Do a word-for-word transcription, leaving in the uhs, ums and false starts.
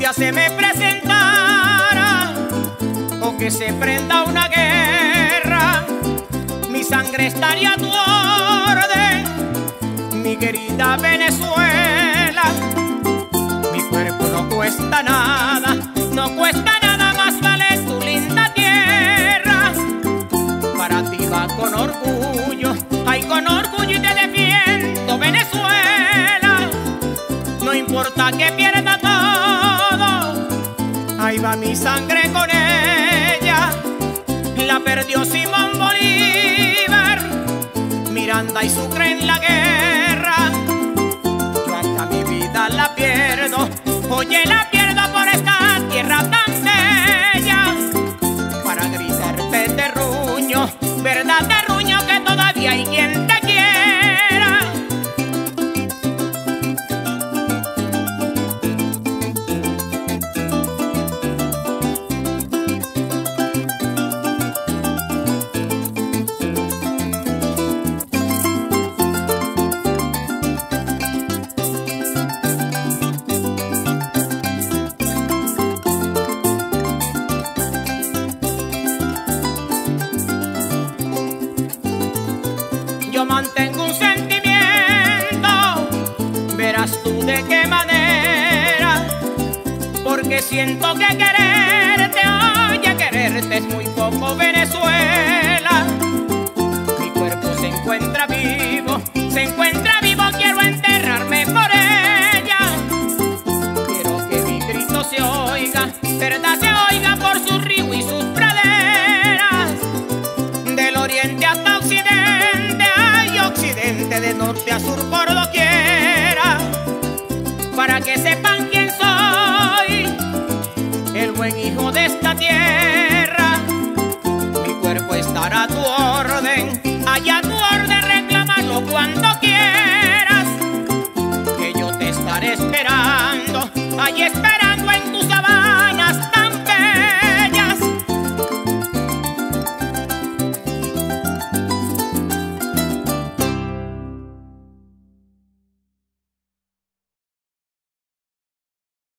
día se me presentara o que se prenda una guerra, mi sangre estaría a tu orden, mi querida Venezuela. Mi cuerpo no cuesta nada, no cuesta nada, más vale tu linda tierra. Para ti va con orgullo, ay, con orgullo, y te defiendo, Venezuela. No importa que pierda todo, ahí va mi sangre con ella. La perdió Simón Bolívar, Miranda y Sucre en la guerra. Yo hasta mi vida la pierdo, oye, la pierdo por esta tierra tan bella. Para gritarte terruño, verdad terruño, que todavía hay quien te quiera. Yo mantengo un sentimiento, verás tú de qué manera, porque siento que quererte, oye, quererte es muy poco, Venezuela. Mi cuerpo se encuentra vivo, se encuentra vivo, quiero enterrarme por ella. Quiero que mi grito se oiga, verdad se oiga por su río y sus praderas, del oriente hasta occidente, occidente, de norte a sur, por doquiera, para que sepan quién soy, el buen hijo de esta tierra. Mi cuerpo estará a tu orden, allá a tu orden, reclámalo cuando quieras, que yo te estaré esperando, allí esperando en tus sabanas